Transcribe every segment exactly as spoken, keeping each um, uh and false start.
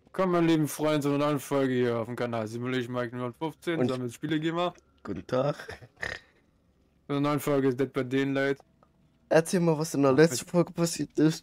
Komm, mein lieben Freund, zu einer neuen Folge hier auf dem Kanal Simulation Mike neunhundertfünfzehn, Und- zusammen mit Spielegamer. Guten Tag. Zu einer neuen Folge ist Dead by Daylight. Erzähl mal, was in der Ja, letzten Folge passiert ist.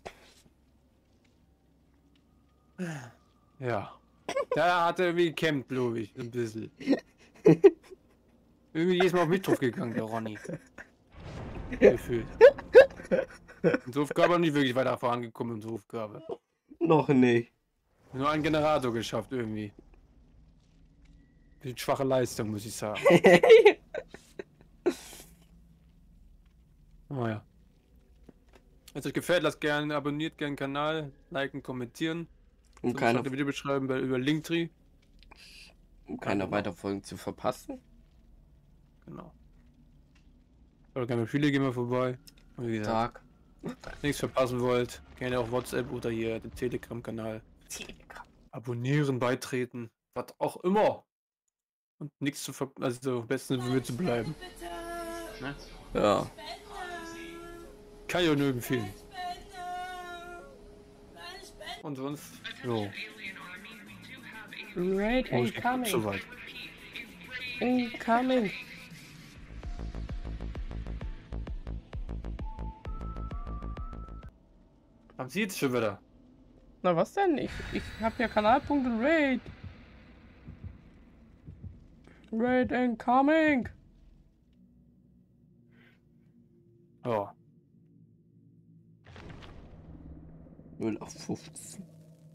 Ja. Da hat er irgendwie gecampt, glaube ich, ein bisschen. Irgendwie jedes Mal auf mich drauf gegangen, der Ronny. Gefühlt. Unsere Aufgabe nicht wirklich weiter vorangekommen, unsere Aufgabe. Noch nicht. Nur einen Generator geschafft, irgendwie. Bisschen schwache Leistung, muss ich sagen. Oh ja. Wenn es euch gefällt, lasst gerne, abonniert gerne den Kanal, liken, kommentieren. Um So, keine, schaut die Videobeschreibung bei- über Linktree. um keine genau. weiteren Folgen zu verpassen. Genau. Oder gerne viele gehen wir vorbei. Und wie gesagt, Tag. nichts verpassen wollt, gerne auch WhatsApp oder hier den Telegram-Kanal abonnieren, beitreten, was auch immer. Und nichts zu ver... Also am besten wie wir zu bleiben. Ne? Ja. Kann ich auch nur empfehlen. Und sonst, jo. Raid Oh, ich bin so weit. Incoming. Haben Sie jetzt schon wieder? Na was denn? Ich, ich hab ja Kanalpunkte Raid. Raid incoming. Ja. null auf fünfzehn.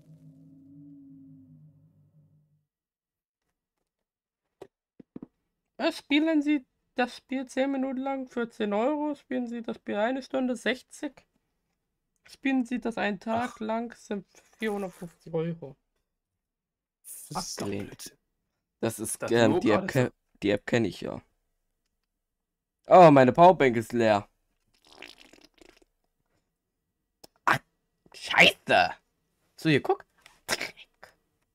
Ja, spielen Sie das Spiel zehn Minuten lang für zehn Euro? Spielen Sie das Spiel eine Stunde sechzig? Spielen Sie das einen Tag Ach. lang, sind vierhundertfünfzig Euro. Das ist doch Abgelehnt. Blödsinn. Das ist Das ähm, Logo die App, alles ke die App kenne ich ja. Oh, meine Powerbank ist leer. Ah, Scheiße. So, hier, guck. Dreck.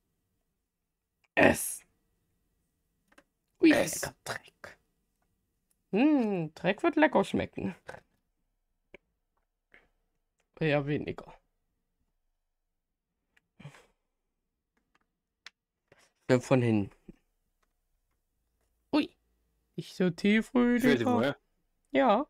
Es. Ui, Es. lecker Dreck. Hm, Dreck wird lecker schmecken. Eher weniger. Dann von hinten. Nicht so tief, Gefällt dir Rüdiger. wohl? Ja.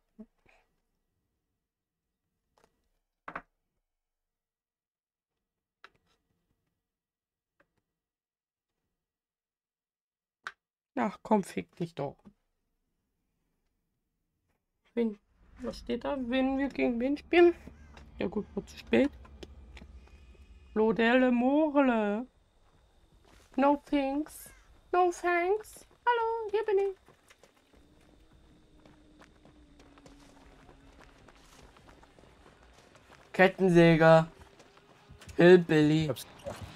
Ach komm, fick dich doch. Wen, was steht da? Wenn wir gegen wen spielen? Ja gut, wird zu spät. Lodelle Morle. No thanks. No thanks. Hallo, hier bin ich. Kettensäger. Hillbilly. Hab's-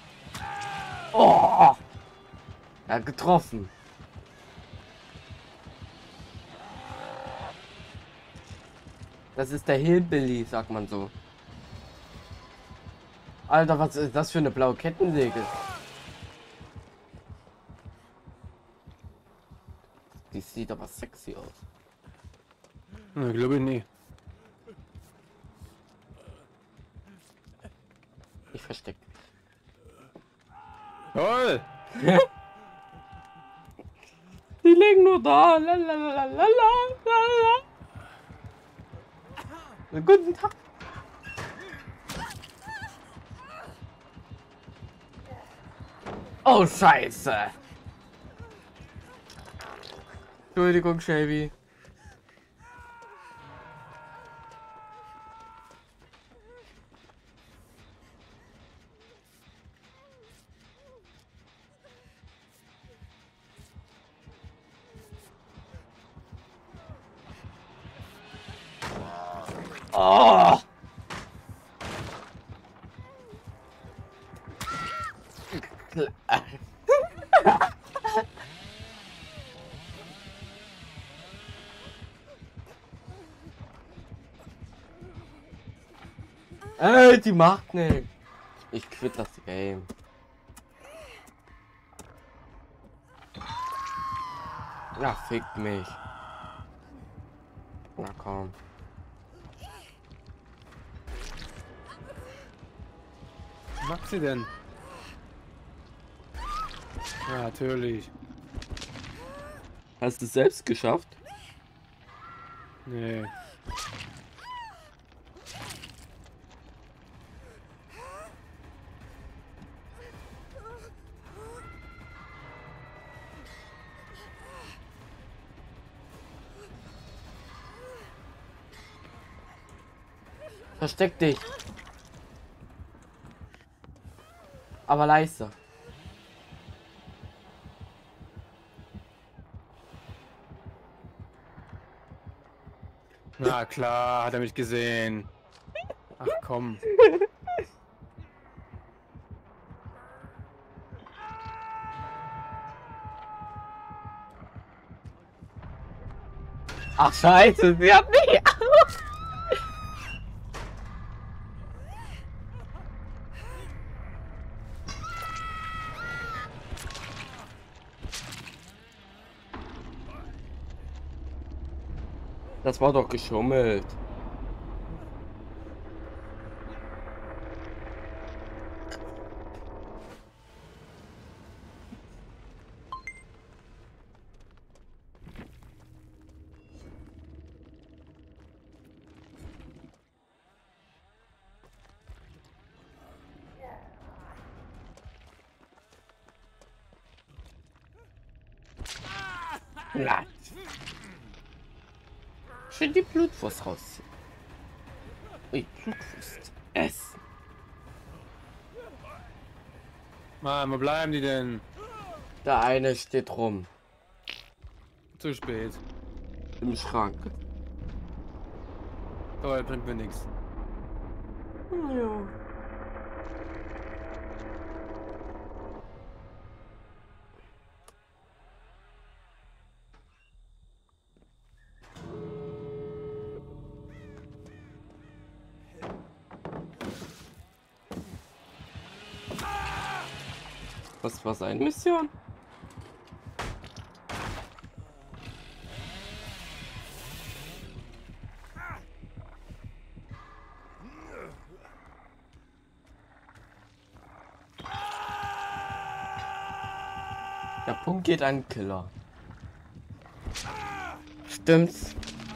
Oh! Er hat getroffen. Das ist der Hillbilly, sagt man so. Alter, was ist das für eine blaue Kettensäge? Die sieht aber sexy aus. Ja, glaube ich nicht. Ich versteck mich. Toll! Die liegen nur da. Lalalala. Guten Tag. Oh, Scheiße. Entschuldigung, Shelby. Oh! Ey, die macht nicht. Ich quitt das Game. Ja, fickt mich. Na komm. Was macht sie denn? Ja, natürlich. Hast du es selbst geschafft? Nee. Versteck dich. Aber leise. Na klar, hat er mich gesehen. Ach komm. Ach scheiße, sie hat mich. Das war doch geschummelt. Blatt. Schön die Blutwurst raus. Ui, Blutwurst. Essen. Mann, wo bleiben die denn? Der eine steht rum. Zu spät. Im Schrank. Toll, bringt mir nichts. Ja. Was war seine Mission? Der Punkt geht an Killer. Stimmt's?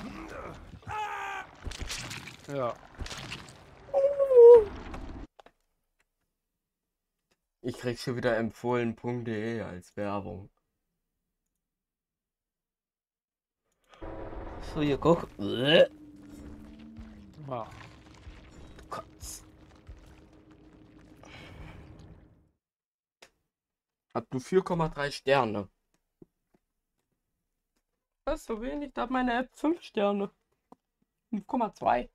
Ja. Ich krieg schon wieder empfohlen Punkt de als Werbung. So, hier guck. Ja. Kotz. Hab du vier Komma drei Sterne. Das ist so wenig, da hat meine App fünf Sterne. fünf Komma zwei.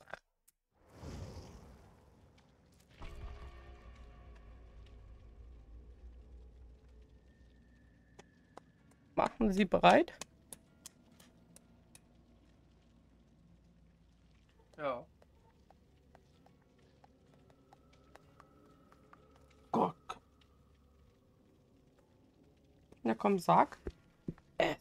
Machen Sie bereit? Ja. Guck. Na komm, sag. Äh.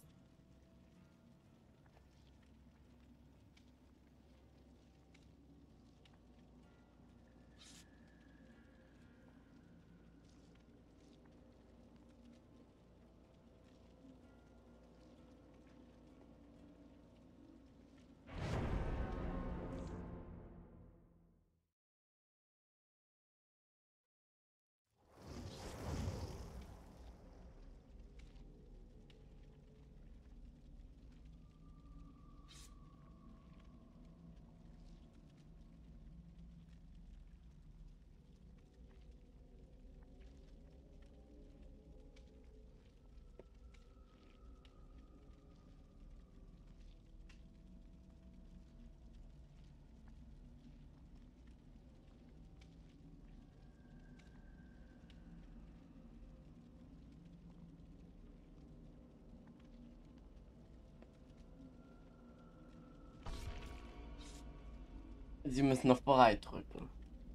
Sie müssen auf bereit drücken.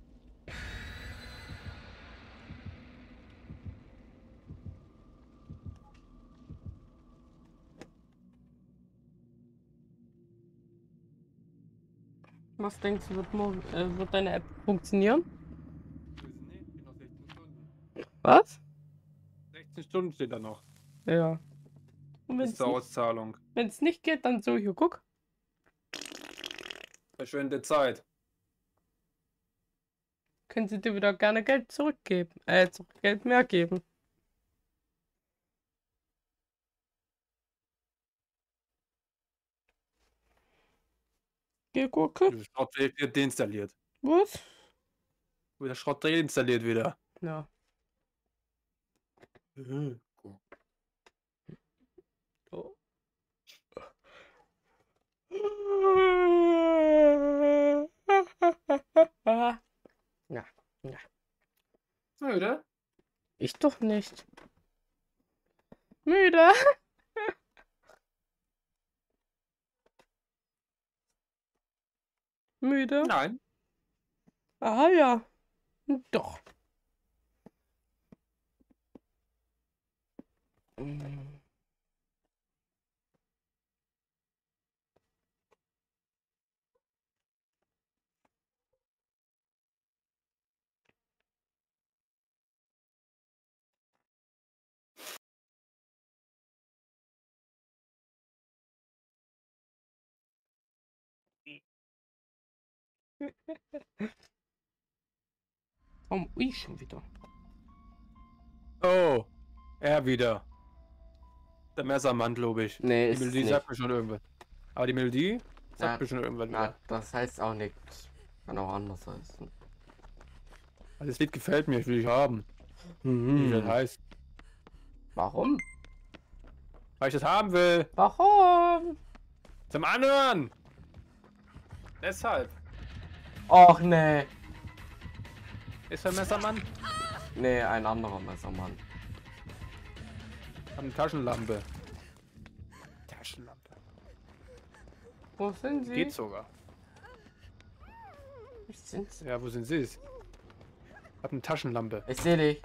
Was denkst du, wird, morgen, äh, wird deine App funktionieren? Nee, noch sechzehn Stunden. Was? sechzehn sechzehn Stunden steht da noch. Ja. Und Bis wenn's zur nicht, Auszahlung. wenn's nicht geht, dann so, hier, guck. Verschwendete Zeit. Können sie dir wieder gerne Geld zurückgeben. Äh, Geld mehr geben. Geh, Gurke. Der Schrott wird deinstalliert. Was? Der Schrott deinstalliert wieder. Ja. Mhm. Oh. Ja, ja. Müde? Ich doch nicht. Müde. Müde? Nein. Ah ja. Doch. Mm. Warum ich schon wieder? Oh, er wieder. Der Messermann, glaube ich. Nee, Die ist Melodie nicht. sagt mir schon irgendwas. Aber die Melodie sagt Ja, mir schon irgendwas. Na, wieder. das heißt auch nichts. Kann auch anders heißen. Also das Lied gefällt mir, ich will ich haben. Wie das Mhm. heißt. Warum? Weil ich das haben will. Warum? Zum Anhören. Deshalb. Och nee. Ist der Messermann? Nee, ein anderer Messermann. Hat eine Taschenlampe. Taschenlampe. Wo sind sie? Geht sogar. Wo sind sie? Ja, wo sind sie? Hat eine Taschenlampe. Ich sehe dich.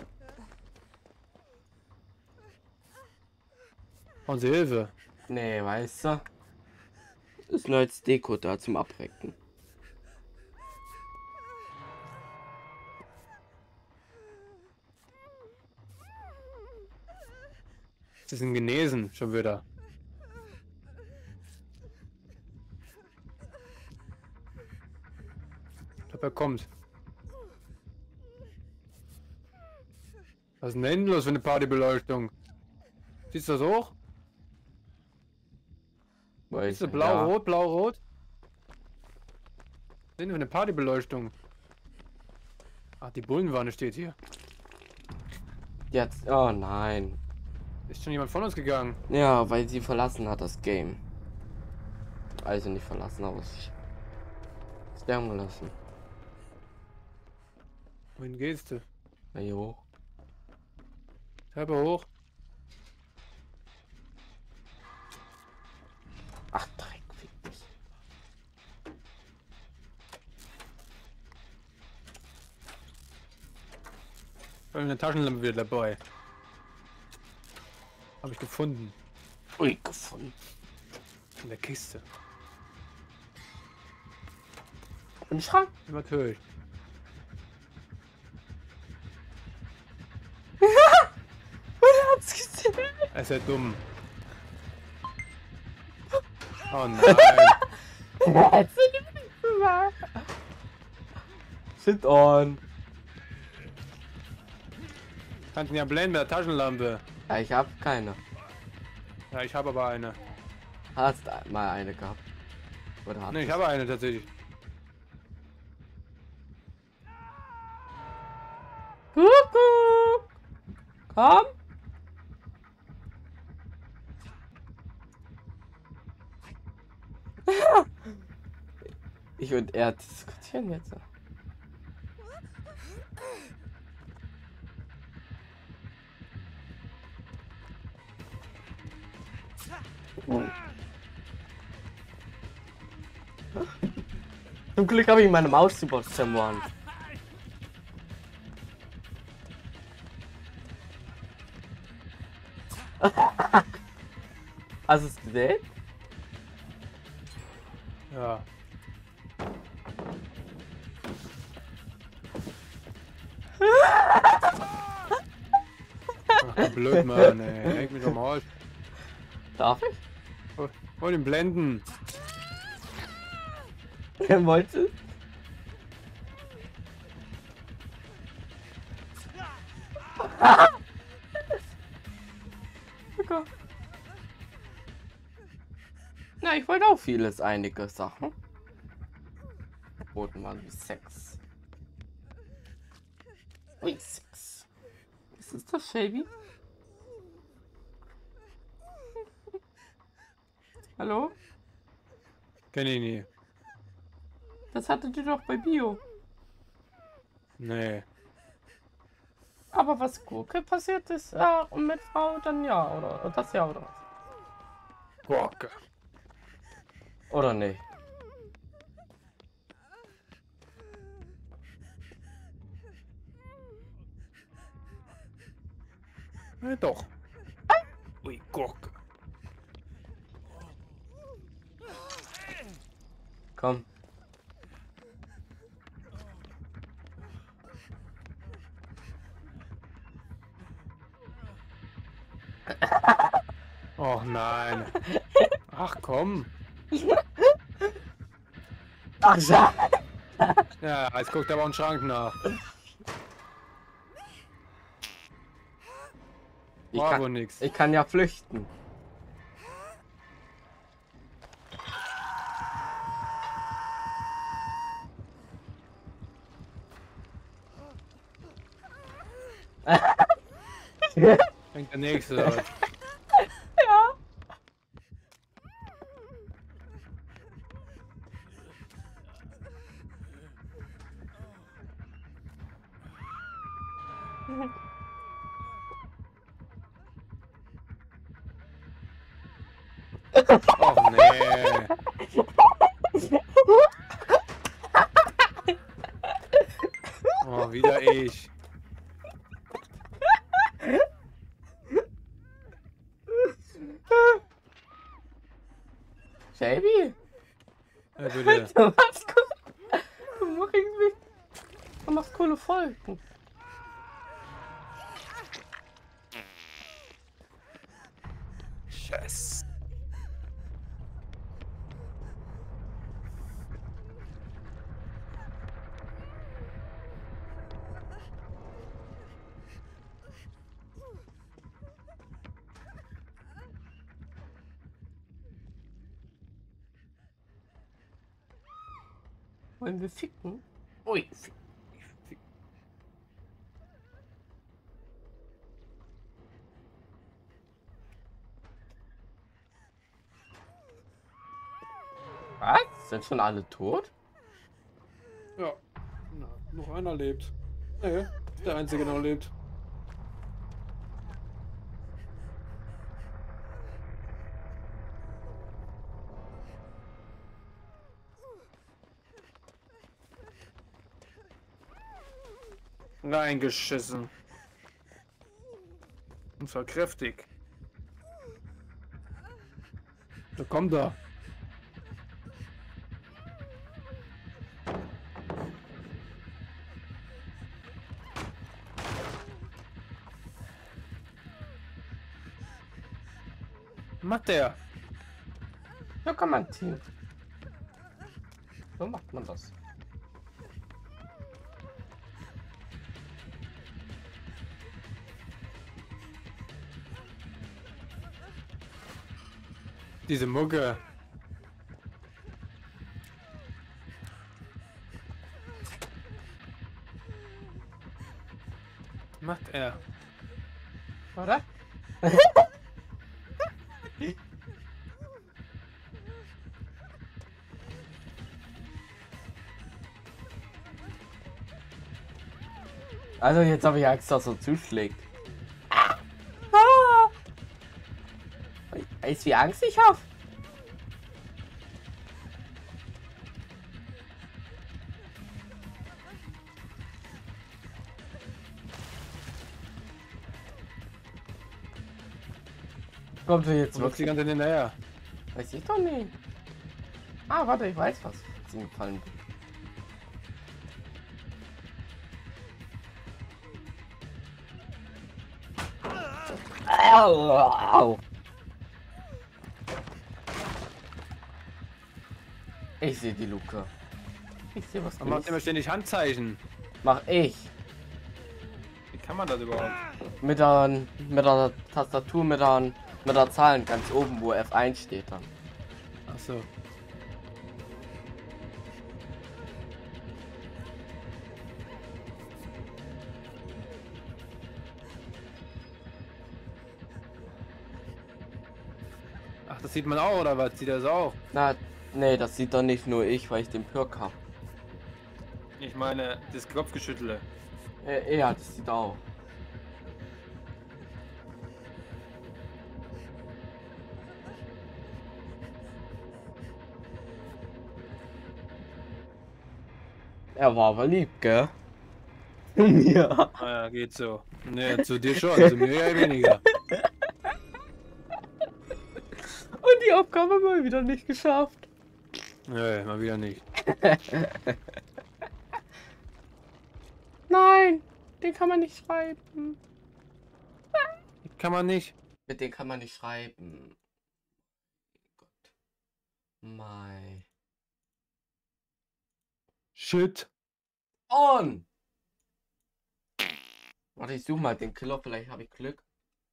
Und sie Hilfe. Nee, weißt du? Ist nur als Deko da zum Abrecken. Sie sind genesen, schon wieder. Ich glaube, er kommt. Was ist denn da hinten los für eine Partybeleuchtung? Siehst du das hoch? Weiß Siehst du nicht, blau-rot, blau-rot? Was ist denn für eine Partybeleuchtung? Ach, die Bullenwanne steht hier. ja. Jetzt. Oh nein. Ist schon jemand von uns gegangen? Ja, weil sie verlassen hat das Game. Also nicht verlassen, aber sich sterben lassen. Wohin gehst du? Na jo. Treppe hoch. Ach, Dreck, fick dich. Ich habe eine Taschenlampe wieder dabei. Habe ich gefunden. Ui, gefunden. In der Kiste. Im Schrank. Natürlich. Er hat's gesehen. Er ist ja dumm. Oh nein. Sit on. Kannst ihn ja blenden mit der Taschenlampe. Ja, ich hab keine. Ja, ich habe aber eine. Hast mal eine gehabt. Oder hast Ne, ich habe eine tatsächlich. Kuckuck. Komm. Ich und er diskutieren jetzt. Zum Glück habe ich meine Maus super zermordet. Hast du es gesehen? Ja. Ach, blöd, Mann, ey. Lenk mich doch mal aus. Darf ich? Hol den Blenden. Wer wollte? Okay. Na, ich wollte auch vieles, einige Sachen. Roten waren wie Sex. Ui, Sex. Was ist das, Shelby? Hallo? Kenn ich nie. Das hattet ihr doch bei Bio. Nee. Aber was Gurke passiert ist, ja, und mit Frau dann ja, oder das ja, oder was? Gurke. Oder nicht? Ja, doch. Ui, Gurke. Komm. Oh nein. Ach komm. Ach ja. Ja, jetzt guckt aber einen Schrank nach. Ich War wohl kann, nix. ich kann ja flüchten. Fängt der nächste an. Ja. Oh nee. Oh, wieder ich. Shelby? Ja, bitte. Du machst cool. Du machst irgendwie. Du machst coole Folgen. Scheiße. Wollen wir ficken? Ui, fick. Was? Sind schon alle tot? Ja. Na, noch einer lebt. Nee, der einzige noch lebt. Reingeschissen. Und zwar kräftig. Da kommt er. Macht der? So kann man ziehen. So macht man das. Diese Mucke. Macht er. Oder? Also jetzt habe ich Angst, dass er zuschlägt. Ah! Weißt du, wie Angst ich habe? Kommt er jetzt Du läufst die ganze Zeit hinterher. Weiß ich doch nicht. Ah, warte, ich weiß, was jetzt ihm gefallen wird. Au, au. Ich sehe die Luke. Ich sehe was. Man macht immer ständig Handzeichen. Mach ich. Wie kann man das überhaupt? Mit der, mit der Tastatur, mit der, mit der Zahlen ganz oben, wo F eins steht dann. Ach so. Ach, das sieht man auch, oder was? Sieht das auch? Na, nee, das sieht doch nicht nur ich, weil ich den Perk habe. Ich meine, das Kopfgeschüttle. Äh, ja, das sieht auch. Er war aber lieb, gell? Ja. Naja, geht so. Ne, zu dir schon, zu mir ja weniger. Und die Aufgabe mal wieder nicht geschafft. Nö, mal wieder nicht. Nein, den kann man nicht schreiben. Kann man nicht. Mit denen kann man nicht schreiben. Gott. Mai. Shit. On! Warte, ich suche mal den Killer, vielleicht habe ich Glück.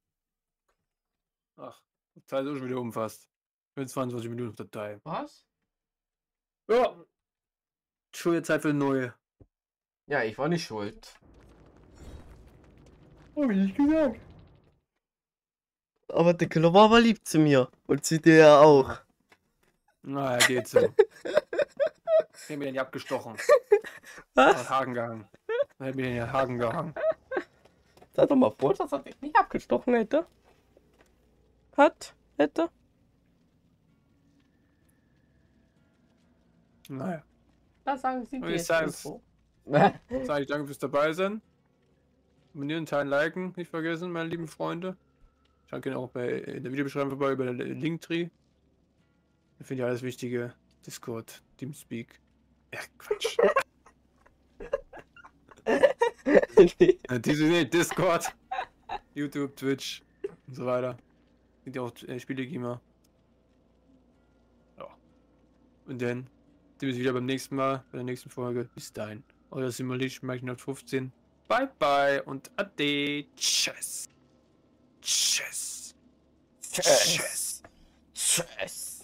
Ach, die Zeit ist auch schon wieder umfasst. fünfundzwanzig Minuten auf der Datei. Was? Ja. Schon Zeit für neue. Ja, ich war nicht schuld. Hab ich nicht gesagt. Aber der Killer war aber lieb zu mir. Und zu dir ja auch. Naja, geht so. Ich hab mir den ja abgestochen. Was? Hat Haken gehangen. Ich hab mir den ja Haken gehangen. Sei doch mal froh, dass er dich nicht abgestochen hätte. Hat, hätte. Naja. Da sagen sie Und dir ich jetzt sag's. Info. Sag ich danke fürs dabei sein. Abonnieren, teilen, liken, nicht vergessen, meine lieben Freunde. Schaut gerne auch bei in der Videobeschreibung vorbei über den Linktree. Da findet ihr alles Wichtige. Discord, Teamspeak. Ja, Quatsch. Nee. Äh, Diese, nee, Discord, YouTube, Twitch und so weiter. Sind ja auch äh, Spiele-Gamer. Ja. Und dann sehen wir uns wieder beim nächsten Mal, bei der nächsten Folge. Bis dahin. Euer Simulation Mike fünfzehn. Bye bye und ade. Tschüss. Tschüss. Tschüss. Tschüss.